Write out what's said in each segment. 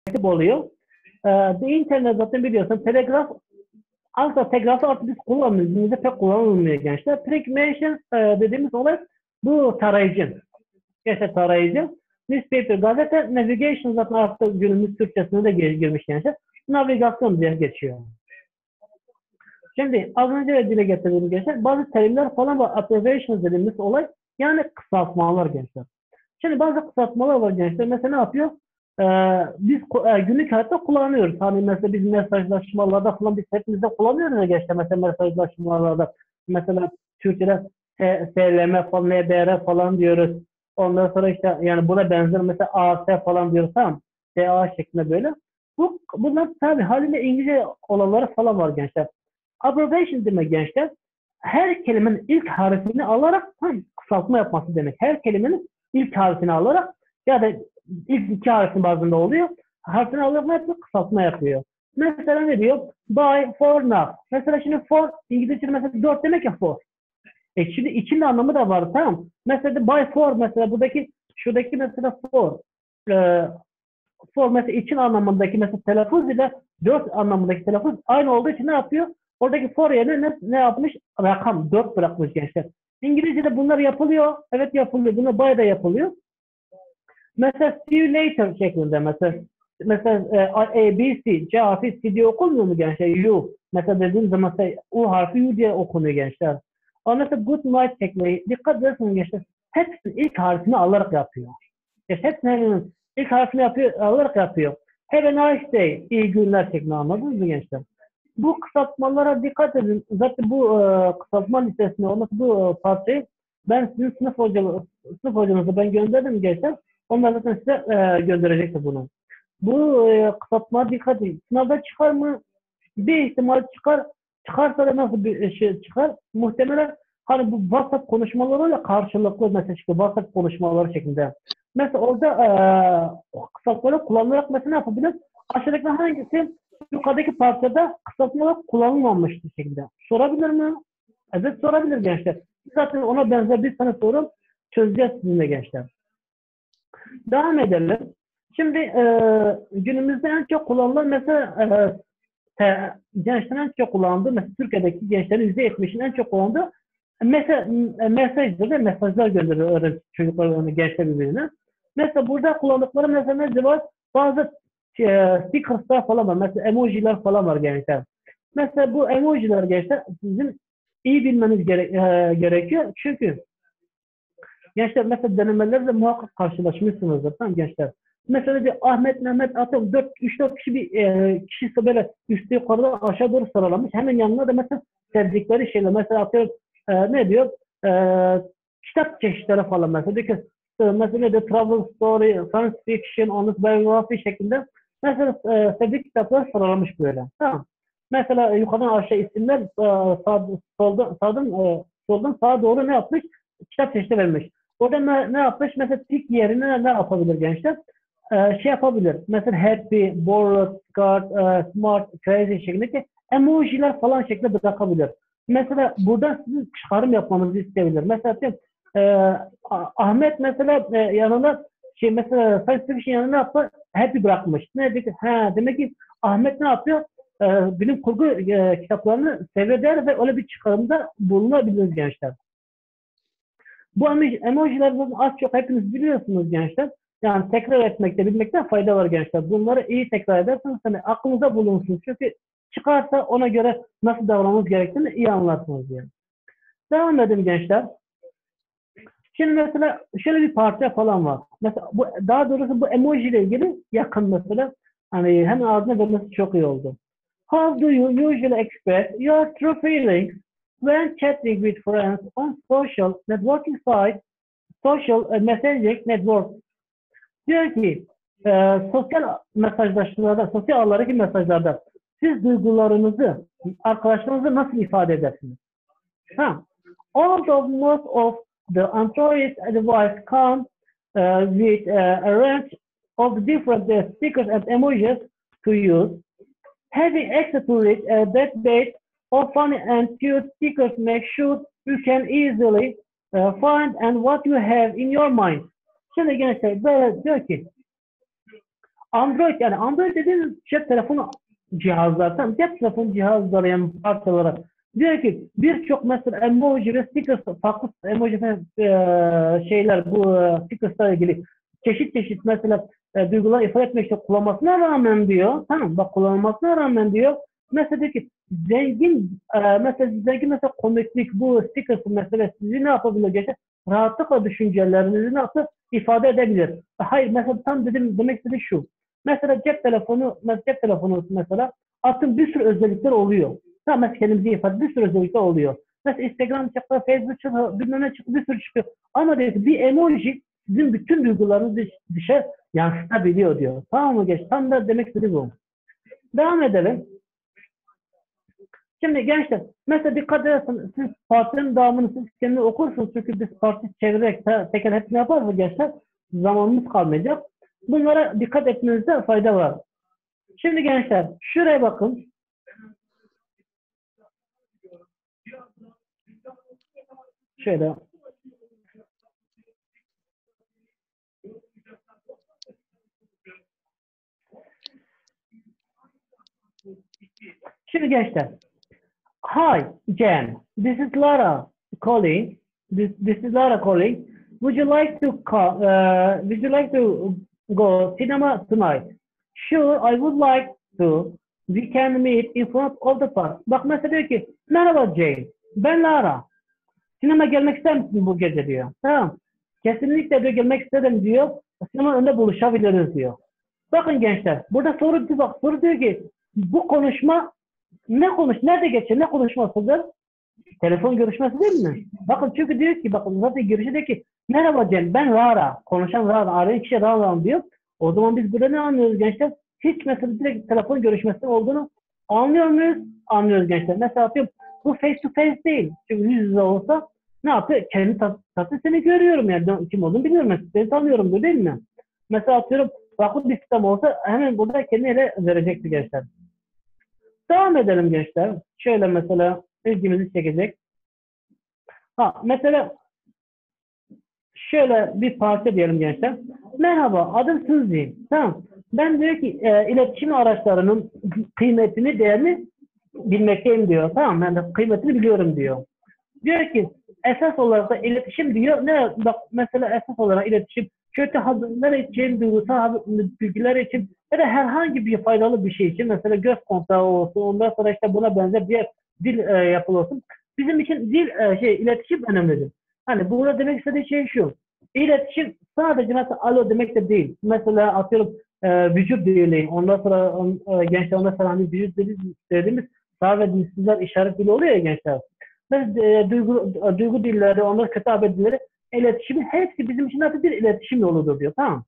oluyor. The internet zaten biliyorsun telegraf aslında telgrafı artık biz kullanmıyoruz. Günümüzde pek kullanılmıyor gençler. Pregmation dediğimiz olay bu tarayıcı. Gençler tarayıcı. Newspaper, gazete, navigation zaten artık günümüz Türkçesine de girmiş gençler. Navigasyon diye geçiyor. Şimdi az önce de dile getirdiğim gençler bazı terimler falan var. Abbreviations dediğimiz olay yani kısaltmalar gençler. Şimdi bazı kısaltmalar var gençler. Mesela ne yapıyor? Biz günlük hayatta kullanıyoruz. Hani mesela biz mesajlaşmalarda falan biz hepimizde kullanıyoruz ya gençler. Mesela mesajlaşmalarda mesela Türkçe'de SLM falan, NBR falan diyoruz. Ondan sonra işte yani buna benzer mesela AS falan diyoruz, tamam. DA şeklinde böyle. Bunlar tabii haliyle İngilizce olanları falan var gençler. Abbreviation demek gençler. Her kelimenin ilk harfini alarak kısaltma yapması demek. Her kelimenin ilk harfini alarak ya da ilk iki harfin bazında oluyor. Harfini alarak kısaltma yapıyor. Mesela ne diyor? By, for, now. Mesela şimdi for İngilizce'de mesela 4 demek ya for. Şimdi içinde anlamı da var, tamam. Mesela by for mesela şuradaki mesela for. For mesela için anlamındaki mesela telaffuz ile 4 anlamındaki telaffuz aynı olduğu için ne yapıyor? Oradaki for yerine ne yapmış? Rakam 4 bırakmış gençler. İngilizce'de bunlar yapılıyor. Evet yapılıyor. Bunlar by da yapılıyor. Mesela see you later şeklinde mesela A, B, C, C harfi C diye okunmuyor mu gençler? You. Mesela dediğim zaman U harfi U diye okunuyor gençler. Ama mesela good night şekli dikkat ederseniz gençler hepsinin ilk harfini alarak yapıyor. Hepsinin ilk harfini alarak yapıyor. Have a nice day. İyi günler şeklinde, anladınız mı gençler? Bu kısaltmalara dikkat edin. Zaten bu kısaltma listesinde olması bu parçayı ben sizin sınıf hocanızı ben gönderdim gençler. Onlar zaten size gönderecektir bunu. Bu kısaltmaya dikkat edin. Sınavda çıkar mı? Bir ihtimal çıkar. Çıkarsa da nasıl bir şey çıkar? Muhtemelen hani bu WhatsApp konuşmalarıyla karşılıklı mesela çıkıyor. WhatsApp konuşmaları şeklinde. Mesela orada kısaltmaları kullanarak mesela ne yapabilir? Aşağıdaki hangisi yukarıdaki parçada kısaltmalar kullanılmamıştır şekilde. Sorabilir mi? Evet sorabilir gençler. Zaten ona benzer bir tane soru çözeceğiz sizinle gençler. Devam edelim. Şimdi günümüzde en çok kullanılan mesela gençlerin en çok kullandığı mesela Türkiye'deki gençlerin %70'in en çok kullandığı mesajdır ve mesajlar gönderiyor çocuklar gençler birbirine. Mesela burada kullandıkları mesela ne var? Bazı stickers'lar falan var. Mesela emojiler falan var gençler. Mesela bu emojiler gençler sizin iyi bilmeniz gerekiyor. Çünkü gençler mesela denemelerde muhakkak karşılaşmışsınızdır. Tamam gençler. Mesela bir Ahmet, Mehmet atıyorum 3-4 kişi kişisi böyle üstü yukarıdan aşağı doğru sıralamış. Hemen yanına da mesela sevdikleri şeyler. Mesela atıyorum ne diyor? Kitap çeşitleri falan mesela. Diyor ki mesela ne diyor? Travel story, science fiction, honest biography şeklinde. Mesela sevdiği kitaplar sıralamış böyle. Tamam. Mesela yukarıdan aşağı isimler soldan sağa doğru ne yapmış? Kitap çeşidi vermiş. Orada ne yapmış? Mesela tik yerine ne yapabilir gençler? Şey yapabilir. Mesela happy, bored, scared, smart, crazy şeklindeki emojiler falan şeklinde bırakabilir. Mesela buradan sizin çıkarım yapmanızı isteyebilir. Mesela Ahmet mesela yanına mesela science fiction yanına ne yaptı? Happy bırakmış. Ne dedi? Demek ki Ahmet ne yapıyor? Bilim kurgu kitaplarını seviyor ve öyle bir çıkarımda bulunabilir gençler. Bu emojiler az çok hepiniz biliyorsunuz gençler. Yani tekrar etmekte, bilmekte fayda var gençler. Bunları iyi tekrar ederseniz hani aklınıza bulunsun. Çünkü çıkarsa ona göre nasıl davranmanız gerektiğini iyi anlarsınız diye. Devam edelim gençler. Şimdi mesela şöyle bir parça falan var. Mesela daha doğrusu bu emoji ile ilgili yakın mesela. Hani hemen ağzına vermesi çok iyi oldu. How do you usually express your true feelings when chatting with friends on social networking sites, social messaging network? Diyor ki sosyal mesajlaşmalarda, sosyal ağlardaki mesajlarda siz duygularınızı, arkadaşlarınızı nasıl ifade edersiniz? Although most of the Android advice comes with a range of different stickers and emojis to use, having access to it, that base of funny and cute stickers make sure you can easily find and what you have in your mind. Şimdi gençler böyle diyor ki Android, yani Android dediğimiz cep telefonu cihazlar, tamam, cep telefonu cihazları yani parçaları. Diyor ki birçok mesela emoji ve stickers, farklı emoji ve şeyler, bu stickers'la ilgili çeşit çeşit mesela duygular ifade etmek için kullanmasına rağmen diyor, tamam bak, kullanılmasına rağmen diyor, mesela diyor ki mesela komiklik, bu stickers mesela sizi ne yapabilir geçer? Rahatlıkla düşüncelerinizi nasıl ifade edebilir? Hayır, mesela tam dedim, demek istediğim şu. Mesela cep telefonu mesela atın bir sürü özellikler oluyor. Tamam, mesela kendimizi ifade bir sürü özellikler oluyor. Mesela Instagram çıktı, Facebook çıktı, bilmem ne çıktı, bir sürü çıkıyor. Ama diyor ki bir emoji sizin bütün duygularınızı dışa yansıtabiliyor diyor. Tamam mı geç? Tam da demek istediğim bu. Devam edelim. Şimdi gençler, mesela dikkat ederseniz siz partinin devamını siz kendiniz okursunuz. Çünkü biz parti çevirerek teker hepsini yaparız gençler. Zamanımız kalmayacak. Bunlara dikkat etmenizde fayda var. Şimdi gençler, şuraya bakın. Şöyle. Şimdi gençler. Hi, Jen. This is Lara calling. This is Lara calling. Would you like to would you like to go cinema tonight? Sure, I would like to. We can meet in front of the park. Bak mesela diyor ki, merhaba Jane. Ben Lara. Sinema gelmek ister misin bu gece diyor. Tamam. Kesinlikle diyor, gelmek isterim diyor. Sinema önünde buluşabiliriz diyor. Bakın gençler, burada soru diyor ki, bu konuşma nerede geçer, ne konuşmasıdır? Telefon görüşmesi değil mi? Bakın, çünkü diyor ki, bakın zaten girişi diyor ki, merhaba Cem, ben Lara, konuşan Lara, arayan kişi Lara diyor. O zaman biz burada ne anlıyoruz gençler? Hiç mesela direkt telefon görüşmesi olduğunu anlıyor muyuz? Anlıyoruz gençler. Mesela atıyorum, bu face to face değil. Çünkü yüz yüze olsa ne yapıyor? Kendi tatlı seni görüyorum yani, kim olduğunu biliyorum. Seni tanıyorum diyor değil mi? Mesela atıyorum, farklı bir sistem olsa hemen burada kendini ele verecekti gençler. Devam edelim gençler. Şöyle mesela ilgimizi çekecek. Mesela şöyle bir parça diyelim gençler. Merhaba, adım Suzy. Tamam. Ben diyor ki iletişim araçlarının kıymetini, değerini bilmekteyim diyor. Tamam, ben de kıymetini biliyorum diyor. Diyor ki esas olarak da iletişim diyor. Bak mesela esas olarak iletişim kötü haberler için, duygusal bilgiler için ya da herhangi bir faydalı bir şey için, mesela göz kontağı olsun, ondan sonra işte buna benzer bir dil yapılı olsun. Bizim için iletişim önemlidir. Hani burada demek istediği şey şu. İletişim sadece mesela alo demek de değil. Mesela atıyorum vücut dili, ondan sonra gençler, ondan sonra hani vücut dili dediğimiz sağ ve dilsizler işaret dili oluyor ya gençler. Duygu dilleri, onların hitap dilleri, iletişimi hepsi bizim için nasıl bir iletişim yoludur diyor. Tamam.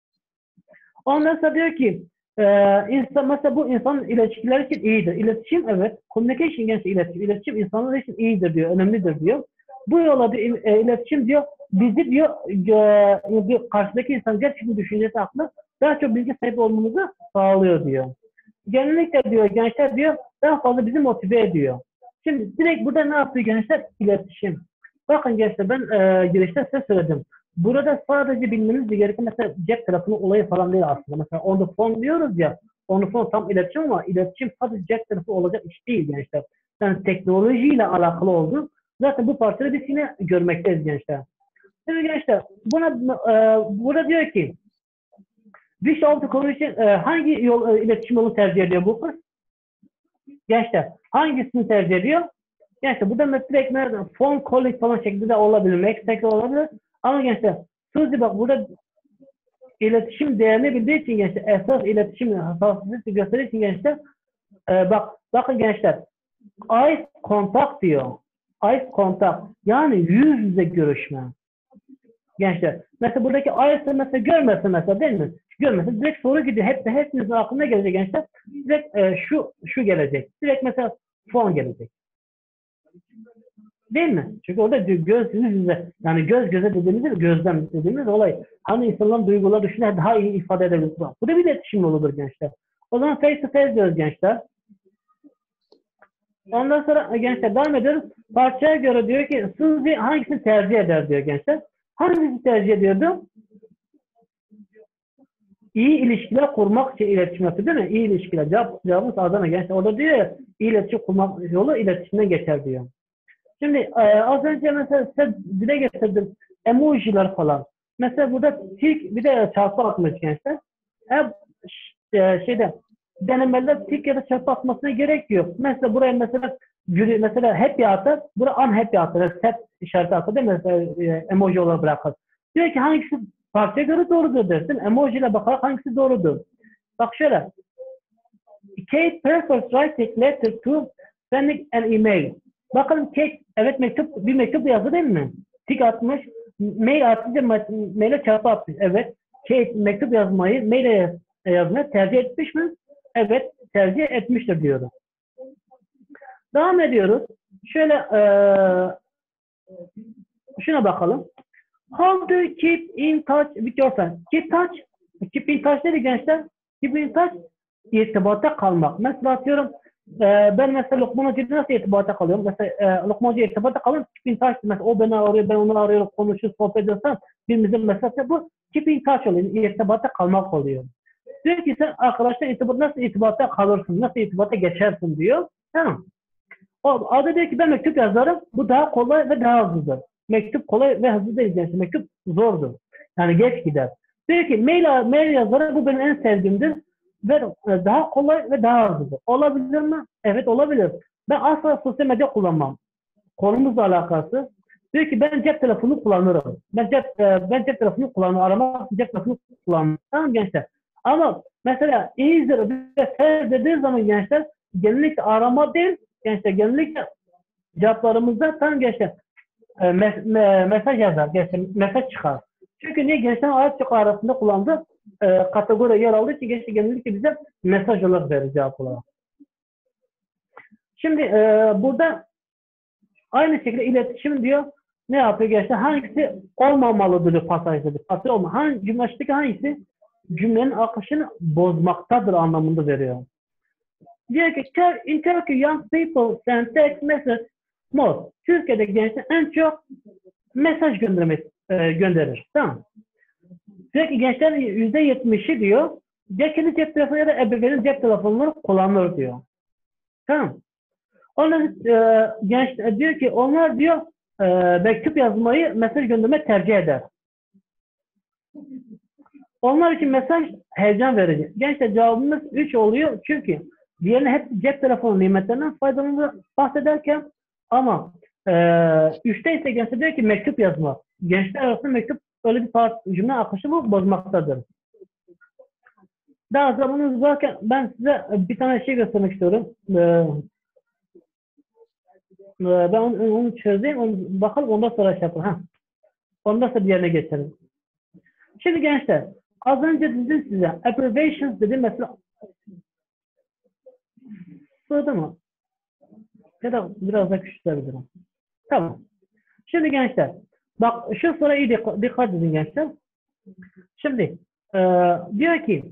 Ondan sonra diyor ki mesela bu insan ilişkiler için iyidir. İletişim, evet. Communication gençler, iletişim. İletişim insanlar için iyidir diyor. Önemlidir diyor. Bu yola diyor, iletişim diyor bizi diyor karşıdaki insan gerçekten düşüncesi, aklı daha çok bilgi sahibi olmamızı sağlıyor diyor. Genellikle diyor gençler diyor daha fazla bizi motive ediyor. Şimdi direkt burada ne yapıyor gençler? İletişim. Bakın gençler, ben girişte size söyledim. Burada sadece bilmeniz gereken mesela cep telefonu olayı falan değil aslında. Mesela on the phone diyoruz ya, on the phone tam iletişim ama iletişim sadece cep telefonu olacak iş değil gençler. Yani teknolojiyle alakalı oldu. Zaten bu parçada biz yine görmekteyiz gençler. Şimdi gençler burada diyor ki which of the communication hangi iletişim yolu tercih ediyor bu kız? Gençler hangisini tercih ediyor? Gençler burada direkt phone calling falan şeklinde olabilir. Max olabilir. Ama gençler Suzy bak burada iletişim değerini bildiği için gençler, esas iletişim hassasiyeti gösterdiği için gençler bakın gençler, eye contact diyor. Eye contact yani yüz yüze görüşme. Gençler mesela buradaki eyes'ı mesela görmesin mesela değil mi? Görmesin, direkt soru gidiyor. Hepinizin aklına gelecek gençler. Direkt şu gelecek. Direkt mesela phone gelecek. Değil mi? Çünkü orada göz yüze, yani göz göze dediğimiz, gözlem dediğimiz olay. Hani insanların duyguları, düşünceleri daha iyi ifade edebiliriz. Bu da bir iletişim yoludur gençler. O zaman face to face diyoruz gençler. Ondan sonra gençler devam ediyoruz. Parçaya göre diyor ki Suzy hangisini tercih eder diyor gençler. Hangisini tercih ediyordu? iyi ilişkiler kurmak için iletişim yapıyor değil mi? İyi ilişkiler. Cevabımız Adana gençler. Orada diyor ya, iyi iletişim kurmak yolu iletişimden geçer diyor. Şimdi az önce mesela size dile getirdim emojiler falan. Mesela burada tik bir de çarpı atmış gençler. Hep şeyde denemeler tik ya da çarpı atmasına gerek yok. Mesela buraya mesela happy atar. Buraya unhappy atar. Set işareti atar değil mi? Mesela emoji olarak bırakır. Diyor ki hangisi parçaya göre doğrudur dersin. Emoji ile bakarak hangisi doğrudur. Bak şöyle. Kate prefers writing letter to sending an email. Bakalım Kate evet bir mektup yazdı değil mi? Tik atmış. Mail atınca maile çarpı atmış. Evet. Kate mektup yazmayı maile yazmayı tercih etmiş mi? Evet. Tercih etmiştir diyoruz. Devam ediyoruz. Şöyle şuna bakalım. How do you keep in touch with your friends? Keep in touch dedi gençler. Keep in touch irtibata kalmak. Mesela atıyorum ben mesela Lokman Hoca'yla nasıl irtibata kalıyorum? Mesela Lokman Hoca'yla irtibata kalıyorum. Keep in touch. Mesela o beni arıyor, ben onu arıyorum, konuşuyoruz, sohbet ediyorsan birimizin mesajı bu. Keep in touch oluyor. İrtibata kalmak oluyor. Diyor ki sen arkadaşlar nasıl irtibata kalırsın? Nasıl irtibata geçersin diyor. Tamam. O adı diyor ki ben mektup yazarım. Bu daha kolay ve daha hızlıdır. Mektup kolay ve hızlı değil. Yani mektup zordur. Yani geç gider. Diyor ki mail yazarım. Bu benim en sevdiğimdir. Ve daha kolay ve daha hızlıdır. Olabilir mi? Evet olabilir. Ben asla sosyal medya kullanmam. Konumuzla alakası. Diyor ki ben cep telefonu kullanırım. Ben cep telefonu kullanırım. Aramak cep telefonu kullanırım. Tamam gençler. Ama mesela easier ve fair dediği zaman gençler genellikle arama değil, gençler genellikle cevaplarımızda tam gençler mesaj yazar, gençler mesaj çıkar. Çünkü niye gençler ayet çok arasında kullandığı kategori yer aldığı için gençler genellikle bize mesaj olarak verir cevap olarak. Şimdi burada aynı şekilde iletişim diyor. Ne yapıyor gençler? Hangisi olmamalıdır diyor pasajda. Pasaj olma. Cümleşteki hangisi cümlenin akışını bozmaktadır anlamında veriyor. Diyor ki in Turkey young people send text message more. Türkiye'de gençler en çok mesaj gönderir. Tamam. Diyor ki gençlerin %70'i diyor ya kendi cep telefonu ya da ebeveynin cep telefonları kullanır diyor. Tamam. Onlar gençler diyor ki onlar diyor mektup yazmayı, mesaj göndermeyi tercih eder. Onlar için mesaj heyecan verici. Gençler cevabımız 3 oluyor çünkü diğerine hep cep telefonu nimetlerinden faydalanır bahsederken ama 3'te ise gençler diyor ki mektup yazma. Gençler arasında mektup öyle bir cümle akışı bozmaktadır. Daha zamanımız varken ben size bir tane şey göstermek istiyorum. Ben onu çözeyim. Bakalım ondan sonra şey yapalım. Ondan sonra diğerine geçelim. Şimdi gençler az önce dedim size abbreviations dedim mesela sığdı mı? Ya da biraz daha küçültebilirim. Tamam. Şimdi gençler bak şu soruya iyi dikkat edin gençler. Şimdi diyor ki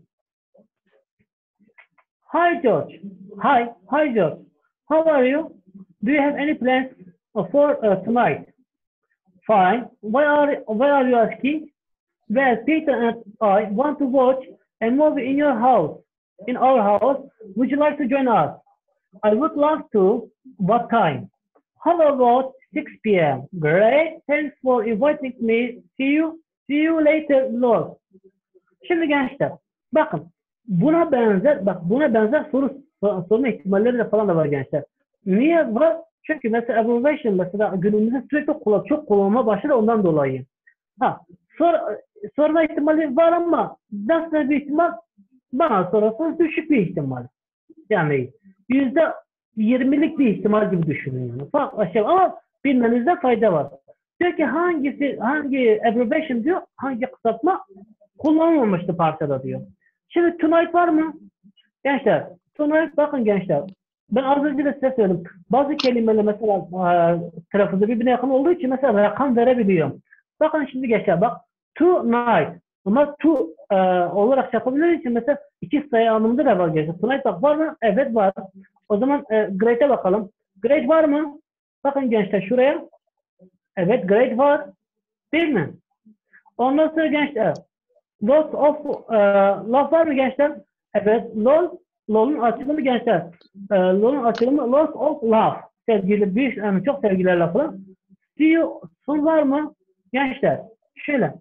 Hi George. Hi George. How are you? Do you have any plans for tonight? Fine. Why are you asking? Well, Peter and I want to watch a movie in your house. In our house. Would you like to join us? I would love to. What time? How about 6 p.m.? Great. Thanks for inviting me. See you later, Lord. Şimdi gençler, bakın buna benzer sorma ihtimalleri de falan da var gençler. Niye var? Çünkü mesela abbreviation mesela günümüzde sürekli çok kullanılma başladı ondan dolayı. Sorma ihtimali var ama nasıl bir ihtimal? Bana sorarsanız düşük bir ihtimal. Yani %20'lik bir ihtimal gibi düşünün. Yani. Ama bilmenizde fayda var. Diyor ki hangi abbreviation diyor, hangi kısaltma kullanılmamıştı parçada diyor. Şimdi tonight var mı? Gençler, tonight bakın gençler. Ben az önce de size söyledim. Bazı kelimeler mesela telaffuzda birbirine yakın olduğu için mesela rakam verebiliyorum. Bakın şimdi gençler bak. Tonight. Ama olarak yapabilir için mesela iki sayı anlamında da var gençler. Tonight bak var mı? Evet var. O zaman great'e bakalım. Great var mı? Bakın gençler şuraya. Evet great var. Değil mi? Ondan sonra gençler Loss of laf var mı gençler? Evet. LOL'un açılımı gençler. LOL'un açılımı loss of love. Sevgili, bir, yani çok sevgiler lafı. See you soon var mı? Gençler. Şöyle.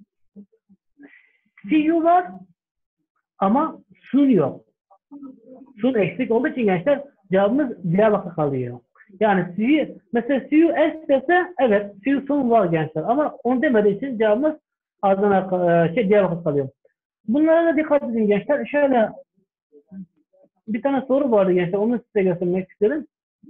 See you var ama soon yok. Soon eksik olduğu için gençler cevabımız diğer vakit kalıyor. Yani mesela see you as dese evet see you soon var gençler ama onu demediği için cevabımız ardına diğer vakit kalıyor. Bunlara da dikkat edin gençler. Şöyle bir tane soru vardı gençler. Onu size göstermek istedim.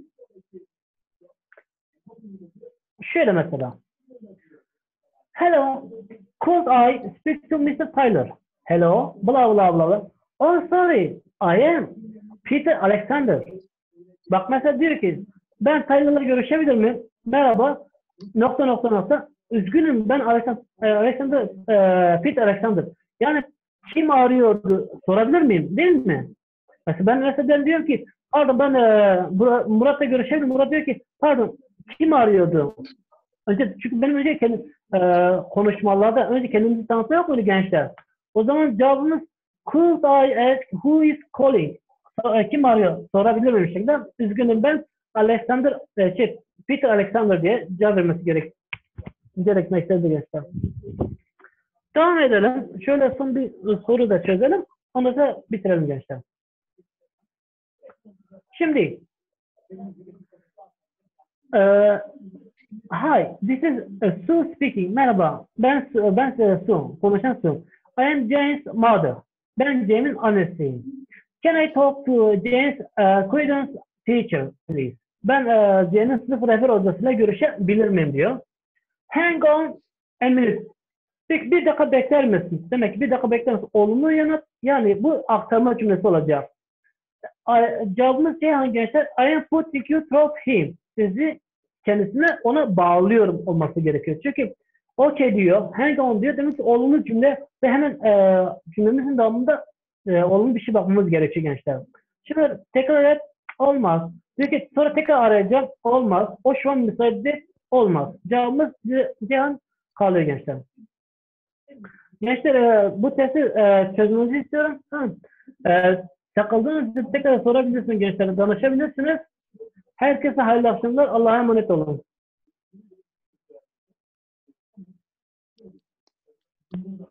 Şöyle mesela. Hello, could I speak to Mr. Tyler? Hello, blah blah blah. Oh sorry, I am Peter Alexander. Bak mesela diyor ki ben Tyler'la görüşebilir miyim? Merhaba, nokta nokta nokta. Üzgünüm ben Alexander, Peter Alexander. Yani kim arıyordu sorabilir miyim? Değil mi? Mesela ben diyorum ki pardon ben Murat'la görüşebilirim. Murat diyor ki pardon kim arıyordu? Çünkü benim önce konuşmalarda önce kendimizi tanıtma yok muydu gençler? O zaman cevabımız could I ask who is calling? Kim arıyor? Sorabilir miyim şekilde? Üzgünüm ben Alexander, Peter Alexander diye cevap vermesi gerekmektedir gençler. Devam edelim. Şöyle son bir soru da çözelim. Onu da bitirelim gençler. Şimdi hi, this is Sue speaking. Merhaba, ben Sue, konuşan Sue. I am James' mother. Ben James'in annesiyim. Can I talk to James Credence teacher, please? Ben James'in sınıf rehber hocasıyla görüşebilir miyim diyor. Hang on a minute. Peki bir dakika bekler misin? Demek ki bir dakika bekler misin? Olumlu yanıt, yani bu aktarma cümlesi olacak. Cevabımız hangi gençler? I am putting you through him. Sizi kendisine ona bağlıyorum olması gerekiyor. Çünkü okay diyor, hang on diyor. Demek ki olumlu cümle ve hemen cümlemizin devamında olumlu bir şey bakmamız gerekiyor gençler. Şimdi tekrar et olmaz. Diyor ki sonra tekrar arayacağım olmaz. O şu an müsait değil olmaz. Cevabımız Cihan kalıyor gençler. Gençler bu testi çözmenizi istiyorum. Takıldığınız tekrar sorabilirsiniz gençler. Danışabilirsiniz. Herkese hayırlı akşamlar. Allah'a emanet olun.